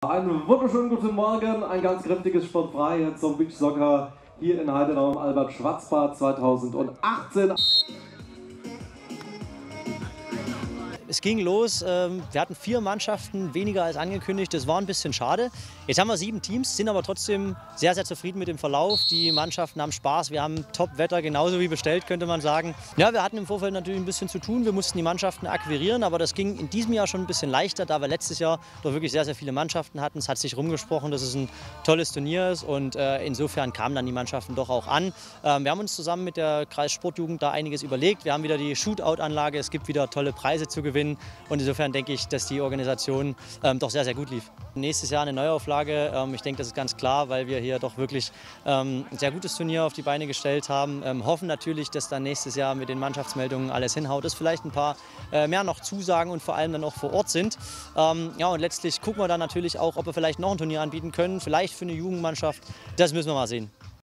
Einen wunderschönen guten Morgen, ein ganz kräftiges Sportfrei zum Beach Soccer hier in Heidenau im Albert-Schwarz-Bad 2018. Es ging los, wir hatten 4 Mannschaften, weniger als angekündigt, das war ein bisschen schade. Jetzt haben wir 7 Teams, sind aber trotzdem sehr, sehr zufrieden mit dem Verlauf. Die Mannschaften haben Spaß, wir haben Top-Wetter, genauso wie bestellt, könnte man sagen. Ja, wir hatten im Vorfeld natürlich ein bisschen zu tun, wir mussten die Mannschaften akquirieren, aber das ging in diesem Jahr schon ein bisschen leichter, da wir letztes Jahr doch wirklich sehr, sehr viele Mannschaften hatten. Es hat sich rumgesprochen, dass es ein tolles Turnier ist und insofern kamen dann die Mannschaften doch auch an. Wir haben uns zusammen mit der Kreissportjugend da einiges überlegt. Wir haben wieder die Shootout-Anlage, es gibt wieder tolle Preise zu gewinnen. Und insofern denke ich, dass die Organisation doch sehr, sehr gut lief. Nächstes Jahr eine Neuauflage. Ich denke, das ist ganz klar, weil wir hier doch wirklich ein sehr gutes Turnier auf die Beine gestellt haben. Hoffen natürlich, dass dann nächstes Jahr mit den Mannschaftsmeldungen alles hinhaut, dass vielleicht ein paar mehr noch zusagen und vor allem dann auch vor Ort sind. Ja, und letztlich gucken wir dann natürlich auch, ob wir vielleicht noch ein Turnier anbieten können, vielleicht für eine Jugendmannschaft. Das müssen wir mal sehen.